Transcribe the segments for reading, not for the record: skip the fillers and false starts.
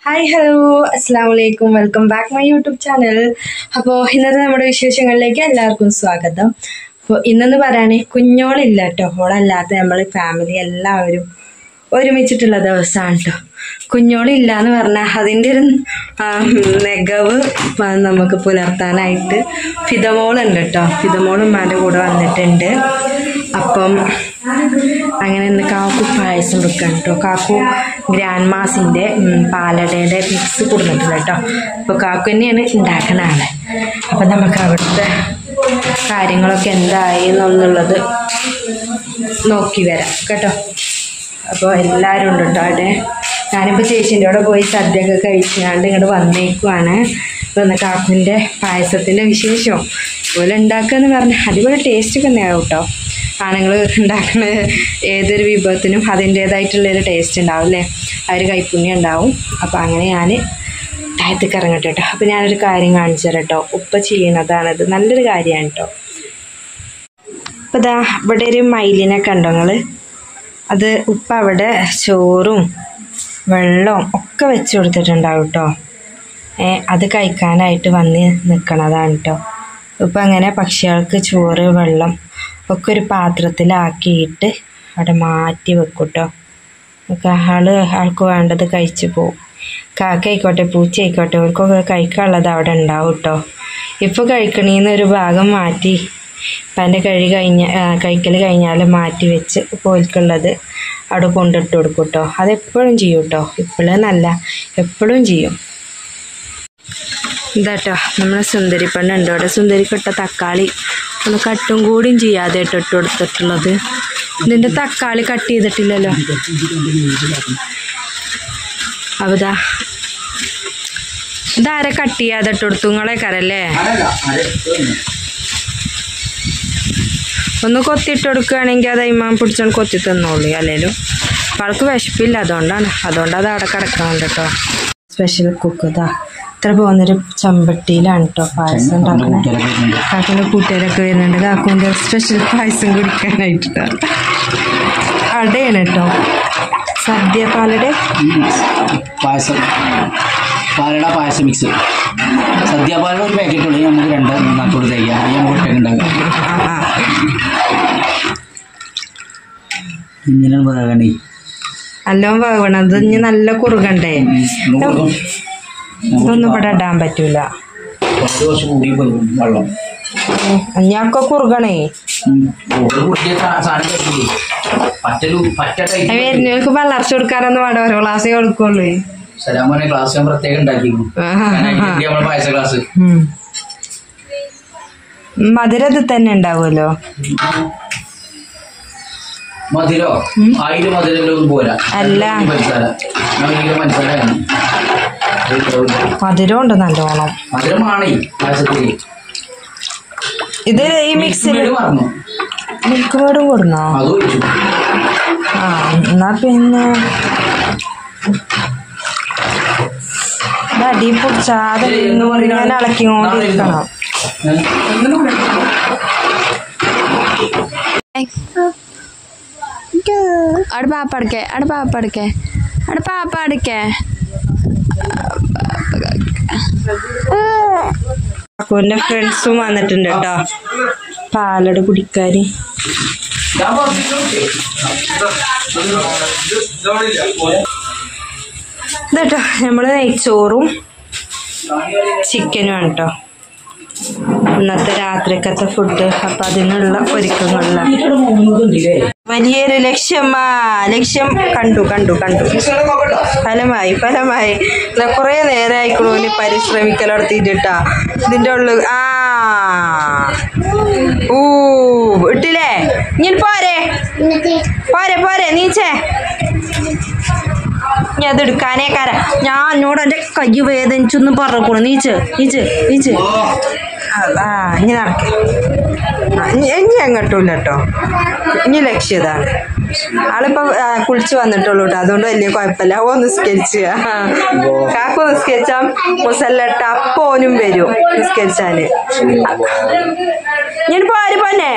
Hi hello അസ്സലാമലൈക്കും welcome back my YouTube channel. അപ്പോൾ ഇന്നത്തെ നമ്മുടെ വിശേഷങ്ങളിലേക്ക് എല്ലാവർക്കും സ്വാഗതം. അപ്പോൾ ഇന്നെന്ന് പറയുകയാണെങ്കിൽ കുഞ്ഞോളില്ല കേട്ടോ, ഓളല്ലാത്ത നമ്മൾ ഫാമിലി എല്ലാവരും ഒരുമിച്ചിട്ടുള്ള ദിവസമാണ് കേട്ടോ. കുഞ്ഞോളില്ല എന്ന് പറഞ്ഞാൽ അതിൻ്റെ ഒരു നെഗവ് നമുക്ക് പുലർത്താനായിട്ട് ഫിദമോളുണ്ട് കേട്ടോ. ഫിദമോളും ഉമ്മാൻ്റെ കൂടെ വന്നിട്ടുണ്ട്. അപ്പം അങ്ങനെ ഇന്ന് കാക്കു പായസം വെക്കാൻ കേട്ടോ. കാക്കു ഗ്രാൻഡ് മാസിൻ്റെ പാലടയുടെ മിക്സ് കൊടുത്തിട്ടുണ്ട് കേട്ടോ. അപ്പോൾ കാക്കു തന്നെയാണ് ഉണ്ടാക്കുന്ന ആളെ. അപ്പം നമുക്ക് അവിടുത്തെ കാര്യങ്ങളൊക്കെ എന്തായി എന്നുള്ളത് നോക്കി വരാം കേട്ടോ. അപ്പോൾ എല്ലാവരും ഉണ്ട് കേട്ടോ അവിടെ. ഞാനിപ്പോൾ ചേച്ചീൻ്റെ അവിടെ പോയി സദ്യയൊക്കെ കഴിച്ചാണ്ട് ഇങ്ങോട്ട് വന്നേക്കുവാണ്. അപ്പോൾ ഇന്ന് കാക്കുവിൻ്റെ പായസത്തിൻ്റെ വിശേഷം അതുപോലെ ഉണ്ടാക്കുക എന്ന് പറഞ്ഞാൽ അടിപൊളി ടേസ്റ്റ് തന്നെയാവും കേട്ടോ. ആണുങ്ങൾ ഉണ്ടാക്കുന്ന ഏതൊരു വിഭവത്തിനും അതിൻ്റേതായിട്ടുള്ളൊരു ടേസ്റ്റ് ഉണ്ടാവും അല്ലേ, ആ ഒരു കൈപ്പുണ്യം ഉണ്ടാവും. അപ്പോൾ അങ്ങനെ ഞാൻ താഴത്തേക്ക് ഇറങ്ങട്ടെ കേട്ടോ. അപ്പോൾ ഞാനൊരു കാര്യം കാണിച്ചു തരാം കേട്ടോ. ഉപ്പ ചെയ്യണതാണത്, നല്ലൊരു കാര്യമാണ് കേട്ടോ. അപ്പോൾ ഇതാ ഇവിടെ ഒരു മയിലിനെ കണ്ടോ നിങ്ങൾ? അത് ഉപ്പ അവിടെ ചോറും വെള്ളവും ഒക്കെ വെച്ച് കൊടുത്തിട്ടുണ്ടാവും കേട്ടോ. അത് കഴിക്കാനായിട്ട് വന്ന് നിൽക്കണതാണ് കേട്ടോ. ഇപ്പം അങ്ങനെ പക്ഷികൾക്ക് ചോറ് വെള്ളം ഒക്കെ ഒരു പാത്രത്തിലാക്കിയിട്ട് അവിടെ മാറ്റി വെക്കും കേട്ടോ. ആൾക്ക് വേണ്ടത് കഴിച്ച് പോവും. കാക്കയായിക്കോട്ടെ പൂച്ചയായിക്കോട്ടെ അവർക്കൊക്കെ കഴിക്കാനുള്ളത് അവിടെ ഉണ്ടാവും കേട്ടോ. ഇപ്പോൾ കഴിക്കണീന്ന് ഒരു ഭാഗം മാറ്റി ഇപ്പം എൻ്റെ കഴിക്കൽ കഴിഞ്ഞാൽ മാറ്റി വെച്ച് പോൽക്കുള്ളത് അവിടെ കൊണ്ടിട്ട് കൊടുക്കും കേട്ടോ. അതെപ്പോഴും ചെയ്യും കേട്ടോ, ഇപ്പോഴെന്നല്ല എപ്പോഴും ചെയ്യും. ഇതാട്ടോ നമ്മളെ സുന്ദരി പെണ്ണുണ്ട് അവിടെ. സുന്ദരിക്കിട്ട തക്കാളി ഒന്ന് കട്ടും കൂടിയും ചെയ്യാതെ ഇട്ട് കൊടുത്തിട്ടുള്ളത്. ഇതിൻ്റെ തക്കാളി കട്ട് ചെയ്തിട്ടില്ലല്ലോ. അവതാ ഇതാരെ കട്ട് ചെയ്യാതെ ഇട്ട് കൊടുത്തു? നിങ്ങളെ കരല്ലേ ഒന്ന് കൊത്തിയിട്ട് കൊടുക്കുകയാണെങ്കിൽ അത് ഇമാൻ പിടിച്ചോണ്ട് കൊത്തി തന്നോളൂ. അല്ലേലും ആൾക്ക് വിശപ്പില്ല, അതുകൊണ്ടാണ് അത് അവിടെ കിടക്കുന്നുണ്ട് കേട്ടോ. സ്പെഷ്യൽ കുക്ക് ഇതാ ഇത്ര പോകുന്നൊരു ചെമ്പട്ടിയിലാണ് കേട്ടോ പായസം ഉണ്ടാക്കുന്നത്. കാക്കുവിൻ്റെ കൂട്ടുകാരൊക്കെ വരുന്നുണ്ട് കാക്കുവിൻ്റെ സ്പെഷ്യൽ പായസം കുടിക്കാനായിട്ട്. അടയാണ് കേട്ടോ, സദ്യ പാലട പായസം, പാലട പായസം മിക്സ്. സദ്യ പാലട ഒരു പാക്കറ്റ് ഉള്ളൂ, നമുക്ക് 2-3 തേക്കാം. നമുക്ക് ഉണ്ടാക്കാം. ഇങ്ങനെ വേകണേ, നല്ലോണം വേകണം. അത് ഇനി നല്ല കുറുകണ്ടേ, ഇതൊന്നും ഇവിടെ ഇടാൻ പറ്റൂല. ഞൊക്കെ കുറുകണേ. വരുന്നവർക്ക് വളർച്ച കൊടുക്കാറൊന്നും വേണ്ട, ഓരോ ക്ലാസ്സേ കൊടുക്കുള്ളൂ. മധുരം ഇത് തന്നെ ഉണ്ടാവുമല്ലോ. അല്ല മധുരം ഉണ്ട് നല്ലോണം. ഇത് ഈ മിക്സിൽ മിൽക്ക് മേടും കൊടുന്നോ? ആ എന്നാ പിന്നെ അടി പൊടിച്ചാതെ ഞാൻ ഇളക്കിക്കൊണ്ടിരിക്കണം. അക്കുവിന്റെ ഫ്രണ്ട്സും വന്നിട്ടുണ്ട് കേട്ടോ പാലട കുടിക്കാന്. ഇതാട്ടോ നമ്മള് നെയ്ച്ചോറും ചിക്കനും ആണ് കേട്ടോ ഇന്നത്തെ രാത്രിക്കത്തെ ഫുഡ്. അപ്പൊ അതിനുള്ള ഒരുക്കങ്ങളിലാണ്. വലിയൊരു ലക്ഷ്യം കണ്ടു ഫലമായി കുറെ നേരമായിക്കണു പരിശ്രമിക്കലടത്തിട്ടാ. ഇതിന്റെ ഉള്ളിൽ ഇട്ടില്ലേ? ഇനി പോരെ നീച്ചേ. ഇനി അത് എടുക്കാനേ ഞാൻ എന്നോട് എൻ്റെ കൈ വേദനിച്ചൊന്നും പറഞ്ഞോളൂ. നീച്ച് ഇനി നടക്കേ. ഇനി എങ്ങോട്ടുമില്ല കേട്ടോ. ഇനി ലക്ഷ്യം ഇതാണ്. ആളിപ്പോ കുളിച്ച് വന്നിട്ടുള്ളൂ കേട്ടോ, അതുകൊണ്ട് വലിയ കുഴപ്പമില്ല. ഓ നിസ്കരിച്ച് കാക്കു നിസ്കരിച്ചാൽ മുസല്ലട്ട അപ്പോനും വരും നിസ്കരിച്ചാല്. ഞാൻ പോന്നെ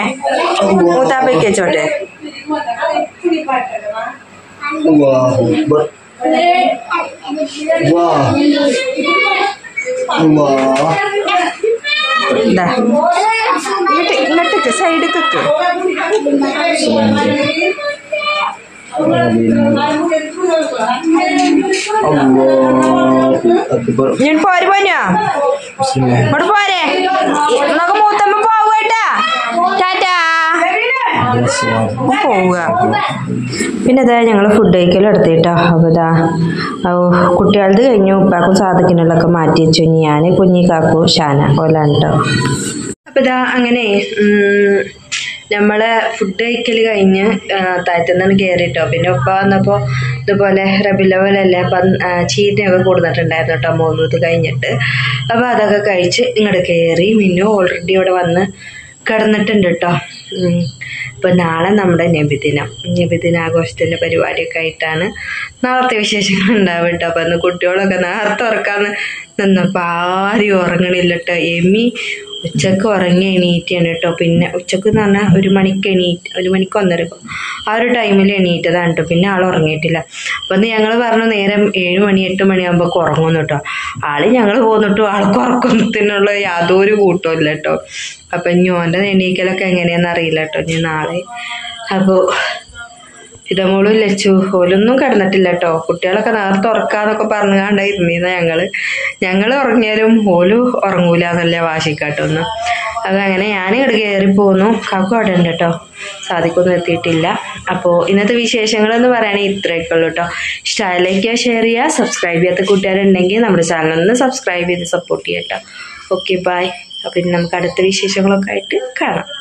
മൂത്താപ്പയ്ക്ക് വെച്ചോട്ടെ. ഇങ്ങോട്ടേക്ക് സൈഡിലേക്ക് ഞാൻ പോര് പോനോ ഇങ്ങോട്ട് പോരെ നമുക്ക് മൂത്തമ്മ പോവുകട്ടാ ടാറ്റാ പോവുക. പിന്നെ അതാ ഞങ്ങൾ ഫുഡ് കഴിക്കലും എടുത്തിട്ടോ. അപ്പോൾ ഇതാ കുട്ടികളത് കഴിഞ്ഞു. ഉപ്പാക്കും സാധക്കിനുള്ളൊക്കെ മാറ്റി വെച്ചു. ഞാൻ കുഞ്ഞിക്കാക്കു ഷാന ഓലാണ് കേട്ടോ. അപ്പോൾ ഇതാ അങ്ങനെ നമ്മളെ ഫുഡ് കഴിക്കൽ കഴിഞ്ഞ് താഴത്തുനിന്നാണ് കയറിട്ടോ. പിന്നെ ഉപ്പ വന്നപ്പോൾ ഇതുപോലെ റബിലവലല്ലേ അപ്പം ചീരയൊക്കെ കൊടുത്തിട്ടുണ്ടായിരുന്നു കേട്ടോ മൗലൂദ് കഴിഞ്ഞിട്ട്. അപ്പോൾ അതൊക്കെ കഴിച്ച് ഇങ്ങോട്ട് കയറി. മിന്നു ഓൾറെഡി ഇവിടെ വന്ന് കിടന്നിട്ടുണ്ട് കേട്ടോ. അപ്പോൾ നാളെ നമ്മുടെ നബിദിനാഘോഷത്തിൻ്റെ പരിപാടിയൊക്കെ ആയിട്ടാണ് നാളത്തെ വിശേഷങ്ങൾ ഉണ്ടാവും കേട്ടോ. അപ്പം അന്ന് കുട്ടികളൊക്കെ നേരത്തെ ഉറക്കാന്ന് നിന്നപ്പോൾ ആരും ഉറങ്ങണില്ല കേട്ടോ. എമ്മി ഉച്ചക്ക് ഉറങ്ങി എണീറ്റാണ് കേട്ടോ. പിന്നെ ഉച്ചക്ക് എന്ന് പറഞ്ഞാൽ 1 മണിക്ക് 1 മണിക്ക് 1:30 ആ ഒരു ടൈമിൽ എണീറ്റതാണ് കേട്ടോ. പിന്നെ ആൾ ഉറങ്ങിയിട്ടില്ല. അപ്പം അന്ന് ഞങ്ങൾ പറഞ്ഞു നേരം 7 മണി 8 മണിയാകുമ്പോൾ ഉറങ്ങുന്നു കേട്ടോ. ഞങ്ങൾ പോന്നിട്ടും ആൾക്ക് ഉറക്കത്തിനുള്ള യാതൊരു കൂട്ടവും ഇല്ല കേട്ടോ. അപ്പം ഞോൻ്റെ എണീക്കലൊക്കെ എങ്ങനെയാണെന്ന് അറിയില്ല കേട്ടോ. ഞാൻ നാളെ അപ്പോൾ ഇടമോളും ലച്ചു ഓലൊന്നും കിടന്നിട്ടില്ല കേട്ടോ. കുട്ടികളൊക്കെ നേരത്തെ ഉറക്കാന്നൊക്കെ പറഞ്ഞുകൊണ്ടായിരുന്നിരുന്ന ഞങ്ങൾ ഉറങ്ങിയാലും ഓല് ഉറങ്ങൂല എന്നല്ല വാശിക്കാട്ടൊന്നും. അതങ്ങനെ ഞാൻ ഇങ്ങോട്ട് കയറി പോന്നു. കാക്കു അവിടെ ഉണ്ട് കേട്ടോ. സാധിക്കൊന്നും എത്തിയിട്ടില്ല. അപ്പോൾ ഇന്നത്തെ വിശേഷങ്ങളെന്ന് പറയുകയാണെങ്കിൽ ഇത്രയൊക്കെ ഉള്ളൂ കേട്ടോ. ഇഷ്ടമായി ലൈക്ക് ചെയ്യുക, ഷെയർ ചെയ്യുക. സബ്സ്ക്രൈബ് ചെയ്യാത്ത കൂട്ടുകാരുണ്ടെങ്കിൽ നമ്മുടെ ചാനലൊന്ന് സബ്സ്ക്രൈബ് ചെയ്ത് സപ്പോർട്ട് ചെയ്യാം കേട്ടോ. Okay bye. അപ്പം നമുക്ക് അടുത്ത വിശേഷങ്ങളൊക്കെ ആയിട്ട് കാണാം.